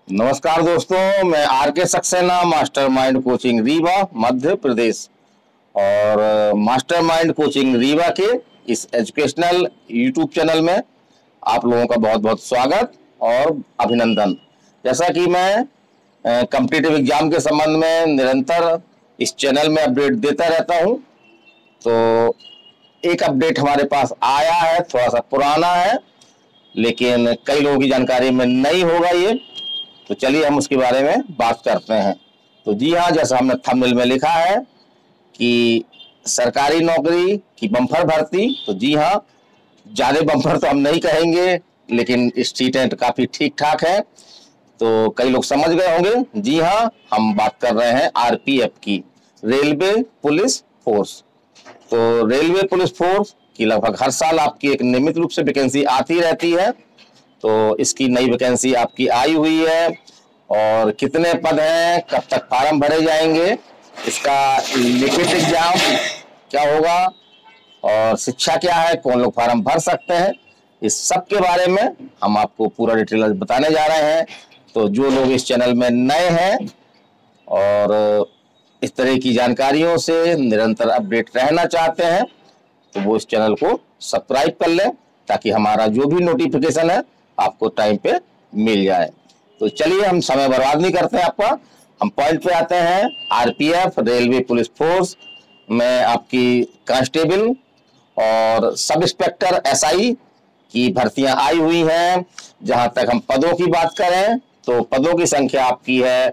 नमस्कार दोस्तों, मैं R K Saxena, mastermind coaching Rewa Madhya Pradesh और मास्टरमाइंड कोचिंग रीवा के इस एजुकेशनल यूट्यूब चैनल में आप लोगों का बहुत बहुत स्वागत और अभिनंदन। जैसा कि मैं कॉम्पिटिटिव एग्जाम के संबंध में निरंतर इस चैनल में अपडेट देता रहता हूं, तो एक अपडेट हमारे पास आया है, थोड़ा सा पुराना है लेकिन कई लोगों की जानकारी में नहीं होगा ये, तो चलिए हम उसके बारे में बात करते हैं। तो जी हाँ, जैसा हमने थंबनेल में लिखा है कि सरकारी नौकरी की बम्पर भर्ती, तो जी हाँ, ज्यादा बम्पर तो हम नहीं कहेंगे लेकिन स्टेट काफी ठीक ठाक है, तो कई लोग समझ गए होंगे। जी हाँ, हम बात कर रहे हैं आरपीएफ की, रेलवे पुलिस फोर्स। तो रेलवे पुलिस फोर्स की लगभग हर साल आपकी एक नियमित रूप से वैकेंसी आती रहती है। तो इसकी नई वैकेंसी आपकी आई हुई है और कितने पद हैं, कब तक फार्म भरे जाएंगे, इसका लिखित एग्जाम क्या होगा और शिक्षा क्या है, कौन लोग फार्म भर सकते हैं, इस सब के बारे में हम आपको पूरा डिटेल बताने जा रहे हैं। तो जो लोग इस चैनल में नए हैं और इस तरह की जानकारियों से निरंतर अपडेट रहना चाहते हैं, तो वो इस चैनल को सब्सक्राइब कर लें ताकि हमारा जो भी नोटिफिकेशन है आपको टाइम पे मिल जाए। तो चलिए हम समय बर्बाद नहीं करते हैं आपका, हम पॉइंट पे आते हैं। आरपीएफ रेलवे पुलिस फोर्स में आपकी कांस्टेबल और सब इंस्पेक्टर एसआई की भर्तियां आई हुई हैं। जहां तक हम पदों की बात करें तो पदों की संख्या आपकी है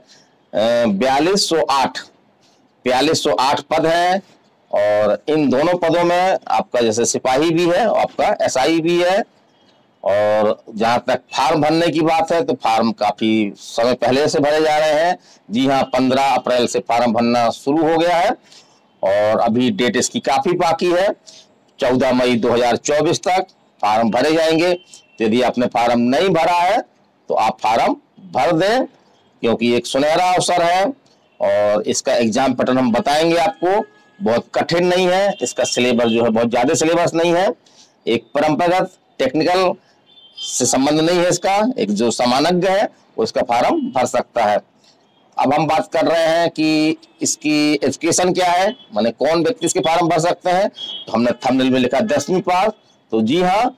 4208 पद हैं और इन दोनों पदों में आपका जैसे सिपाही भी है और आपका एसआई भी है। और जहां तक फार्म भरने की बात है तो फार्म काफी समय पहले से भरे जा रहे हैं। जी हाँ, 15 अप्रैल से फार्म भरना शुरू हो गया है और अभी डेट इसकी काफी बाकी है। 14 मई 2024 तक फार्म भरे जाएंगे। तो यदि आपने फार्म नहीं भरा है तो आप फार्म भर दें, क्योंकि एक सुनहरा अवसर है और इसका एग्जाम पैटर्न हम बताएंगे आपको। बहुत कठिन नहीं है, इसका सिलेबस जो है बहुत ज्यादा सिलेबस नहीं है, एक परंपरागत टेक्निकल से संबंध नहीं है इसका। एक जो सामान्य है वो इसका फार्म भर सकता है। अब हम बात कर रहे हैं कि इसकी एजुकेशन क्या है, माने कौन व्यक्ति इसके फार्म भर सकते हैं। तो हमने थंबनेल में लिखा 10वीं पास। तो जी हाँ,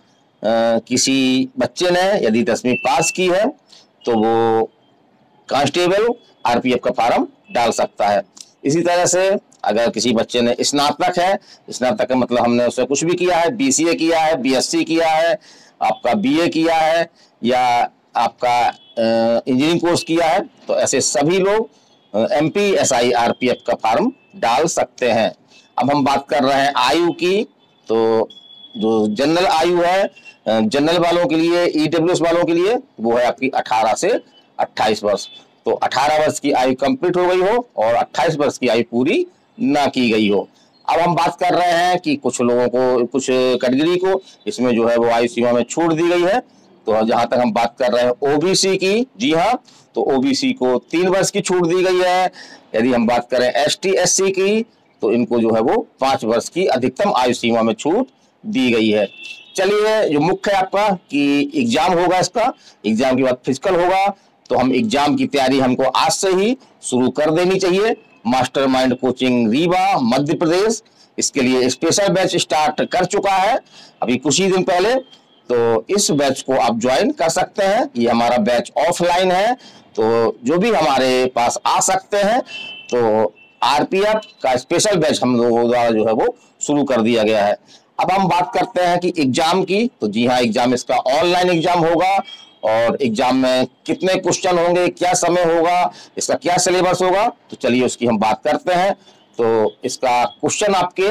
किसी बच्चे ने यदि 10वीं पास की है तो वो कांस्टेबल आरपीएफ का फार्म डाल सकता है। इसी तरह से अगर किसी बच्चे ने स्नातक है, स्नातक का मतलब हमने उससे कुछ भी किया है, बीसीए किया है, बीएससी किया है, आपका बीए किया है या आपका इंजीनियरिंग कोर्स किया है, तो ऐसे सभी लोग एमपी एसआई आरपीएफ का फार्म डाल सकते हैं। अब हम बात कर रहे हैं आयु की। तो जो जनरल आयु है, जनरल वालों के लिए, ईडब्ल्यूएस वालों के लिए वो है आपकी 18 से 28 वर्ष। तो 18 वर्ष की आयु कंप्लीट हो गई हो और 28 वर्ष की आयु पूरी ना की गई हो। अब हम बात कर रहे हैं कि कुछ लोगों को, कुछ कैटेगरी को इसमें जो है वो आयु सीमा में छूट दी गई है। तो जहां तक हम बात कर रहे हैं ओबीसी की, जी हाँ, तो ओबीसी को 3 वर्ष की छूट दी गई है। यदि हम बात करें एसटी एससी की तो इनको जो है वो 5 वर्ष की अधिकतम आयु सीमा में छूट दी गई है। चलिए, जो मुख्य है आपका कि एग्जाम होगा, इसका एग्जाम के बाद फिजिकल होगा, तो हम एग्जाम की तैयारी हमको आज से ही शुरू कर देनी चाहिए। मास्टरमाइंड कोचिंग रीवा मध्य प्रदेश इसके लिए स्पेशल बैच स्टार्ट कर चुका है अभी कुछ ही दिन पहले। तो इस बैच को आप ज्वाइन कर सकते हैं। ये हमारा बैच ऑफलाइन है, तो जो भी हमारे पास आ सकते हैं। तो आरपीएफ का स्पेशल बैच हम लोगों द्वारा जो है वो शुरू कर दिया गया है। अब हम बात करते हैं कि एग्जाम की। तो जी हाँ, एग्जाम इसका ऑनलाइन एग्जाम होगा और एग्जाम में कितने क्वेश्चन होंगे, क्या समय होगा, इसका क्या सिलेबस होगा, तो चलिए उसकी हम बात करते हैं। तो इसका क्वेश्चन आपके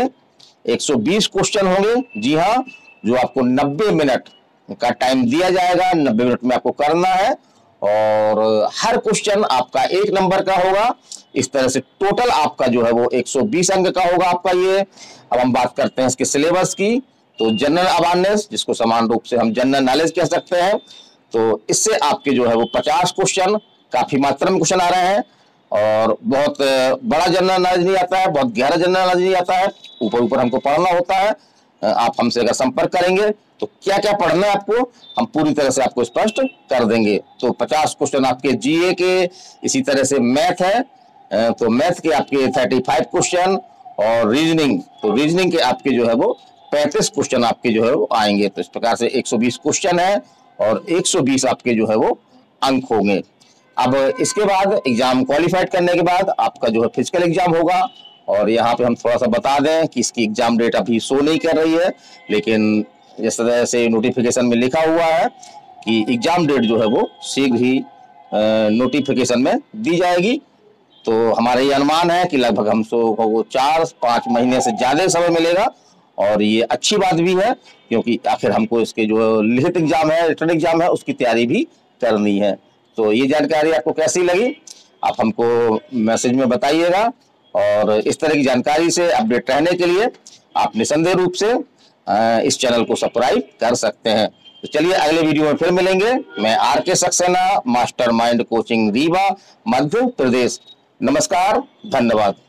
120 क्वेश्चन होंगे। जी हाँ, जो आपको 90 मिनट का टाइम दिया जाएगा, 90 मिनट में आपको करना है और हर क्वेश्चन आपका 1 नंबर का होगा। इस तरह से टोटल आपका जो है वो 120 अंक का होगा आपका ये। अब हम बात करते हैं इसके सिलेबस की। तो जनरल अवेयरनेस, जिसको समान रूप से हम जनरल नॉलेज कह सकते हैं, तो इससे आपके जो है वो 50 क्वेश्चन, काफी मात्रा में क्वेश्चन आ रहे हैं और बहुत बड़ा जनरल नॉलेज नहीं आता है, बहुत गहरा जनरल नॉलेज नहीं आता है, ऊपर ऊपर हमको पढ़ना होता है। आप हमसे अगर संपर्क करेंगे तो क्या क्या पढ़ना है आपको, हम पूरी तरह से आपको स्पष्ट कर देंगे। तो 50 क्वेश्चन आपके जीए के, इसी तरह से मैथ है, तो मैथ के आपके 35 क्वेश्चन, और रीजनिंग, तो रीजनिंग के आपके जो है वो 35 क्वेश्चन आपके जो है वो आएंगे। तो इस प्रकार से 120 क्वेश्चन है और 120 आपके जो है वो अंक होंगे। अब इसके बाद एग्जाम क्वालिफाइड करने के बाद आपका जो है फिजिकल एग्जाम होगा। और यहाँ पे हम थोड़ा सा बता दें कि इसकी एग्जाम डेट अभी शो नहीं कर रही है, लेकिन जिस तरह से नोटिफिकेशन में लिखा हुआ है कि एग्जाम डेट जो है वो शीघ्र ही नोटिफिकेशन में दी जाएगी। तो हमारा ये अनुमान है कि लगभग हमको वो 4-5 महीने से ज्यादा समय मिलेगा। और ये अच्छी बात भी है, क्योंकि आखिर हमको इसके जो लिखित एग्जाम है, रिटन एग्जाम है, उसकी तैयारी भी करनी है। तो ये जानकारी आपको कैसी लगी, आप हमको मैसेज में बताइएगा। और इस तरह की जानकारी से अपडेट रहने के लिए आप निसंदेह रूप से इस चैनल को सब्सक्राइब कर सकते हैं। तो चलिए अगले वीडियो में फिर मिलेंगे। मैं R K. Saxena, mastermind coaching Rewa, Madhya Pradesh. नमस्कार, धन्यवाद।